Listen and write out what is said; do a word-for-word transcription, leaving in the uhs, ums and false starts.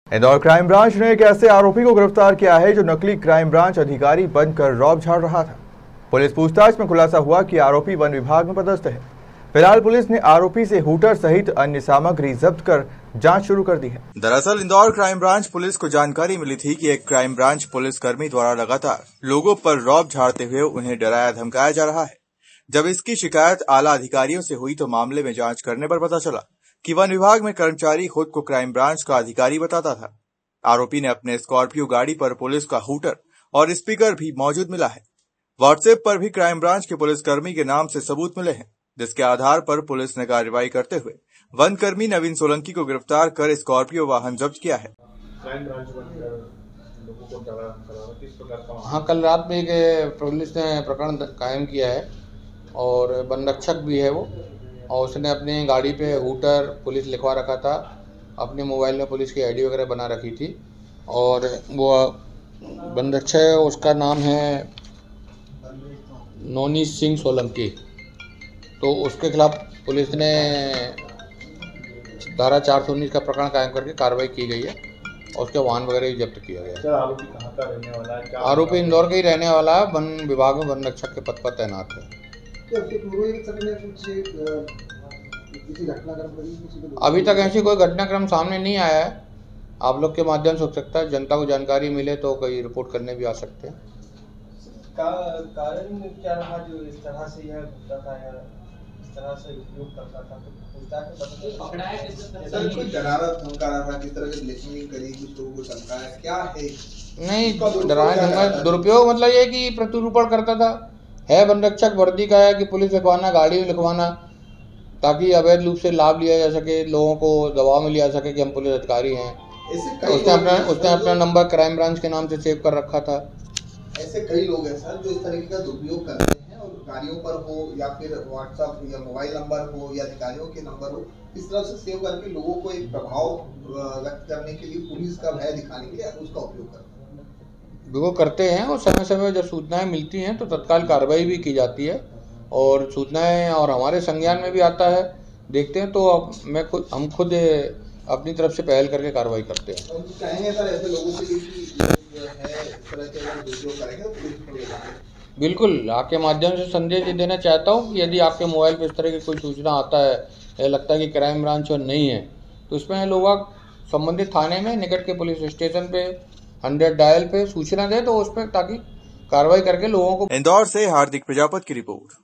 Indore crime branch ने एक ऐसे आरोपी को गिरफ्तार किया है जो नकली क्राइम ब्रांच अधिकारी बनकर रौब झाड़ रहा था। पुलिस पूछताछ में खुलासा हुआ कि आरोपी वन विभाग में पदस्थ है। फिलहाल पुलिस ने आरोपी से हूटर सहित अन्य सामग्री जब्त कर जांच शुरू कर दी है। दरअसल इंदौर क्राइम ब्रांच पुलिस को जानकारी मिली थी कि एक क्राइम ब्रांच पुलिस कर्मी द्वारा लगातार लोगों पर रौब झाड़ते हुए उन्हें डराया धमकाया जा रहा है। जब इसकी शिकायत आला अधिकारियों से हुई तो मामले में जांच करने पर पता चला कि वन विभाग में कर्मचारी खुद को क्राइम ब्रांच का अधिकारी बताता था। आरोपी ने अपने स्कॉर्पियो गाड़ी पर पुलिस का हूटर और स्पीकर भी मौजूद मिला है। व्हाट्सएप पर भी क्राइम ब्रांच के पुलिसकर्मी के नाम से सबूत मिले हैं, जिसके आधार पर पुलिस ने कार्रवाई करते हुए वन कर्मी नवीन सोलंकी को गिरफ्तार कर स्कॉर्पियो वाहन जब्त किया है। हाँ, कल रात में एक पुलिस ने प्रकरण कायम किया है और वन रक्षक भी है वो, और उसने अपनी गाड़ी पे हूटर पुलिस लिखवा रखा था। अपने मोबाइल में पुलिस की आईडी वगैरह बना रखी थी और वो वन रक्षक है, उसका नाम है नवनीत सिंह सोलंकी। तो उसके खिलाफ पुलिस ने धारा चार सौ उन्नीस का प्रकरण कायम करके कार्रवाई की गई है और उसके वाहन वगैरह भी जब्त किया गया है। आरोपी कहाँ का रहने वाला है? आरोपी इंदौर का ही रहने वाला है, वन विभाग में वन रक्षक के पद पर तैनात है। अभी तक ऐसी कोई घटनाक्रम सामने नहीं आया है। आप लोग के माध्यम से हो सकता है, जनता को जानकारी मिले तो कई रिपोर्ट करने भी आ सकते हैं। का, कारण क्या रहा जो इस तरह से यह घूमता था या इस तरह से उपयोग करता था? तो पूछताछ में पता चला सर कोई डराना धमका रहा था, किस तरह से ब्लैकमेलिंग करी, कुछ लोगों को धमकाया, क्या है? नहीं, डराना धमका दुरुपयोग मतलब ये कि प्रतिरूपण करता था। है वन रक्षक, वर्दी का है कि पुलिस लिखवाना, गाड़ी में लिखवाना, ताकि अवैध रूप से लाभ लिया जा सके, लोगों को दबाव में लिया सके कि हम पुलिस अधिकारी हैं। तो उसने अपना उसने अपना नंबर क्राइम ब्रांच के नाम से सेव कर रखा था। ऐसे कई लोग हैं सर जो इस तरीके का दुरुपयोग करते हैं और गाड़ियों पर हो या फिर व्हाट्सएप या मोबाइल नंबर हो या अधिकारियों के नंबर हो, इस तरह से सेव करके लोगों को एक प्रभाव व्यक्त करने के लिए, पुलिस का भय दिखाने के लिए उसका उपयोग करते हैं। वो करते हैं और समय समय जब सूचनाएं मिलती हैं तो तत्काल कार्रवाई भी की जाती है और सूचनाएं और हमारे संज्ञान में भी आता है। देखते हैं तो अब मैं खुद हम खुद अपनी तरफ से पहल करके कार्रवाई करते हैं। और कहेंगे सर ऐसे लोगों के लिए कि है इस तरह से अगर दुरुपयोग करेंगे तो पुलिस को लेगा। बिल्कुल, आपके माध्यम से संदेश देना चाहता हूँ कि यदि आपके मोबाइल पर इस तरह की कोई सूचना आता है या लगता है कि क्राइम ब्रांच और नहीं है, तो इसमें लोग संबंधित थाने में, निकट के पुलिस स्टेशन पे हंड्रेड डायल पे सूचना दे तो उस पर, ताकि कार्रवाई करके लोगों को। इंदौर से हार्दिक प्रजापति की रिपोर्ट।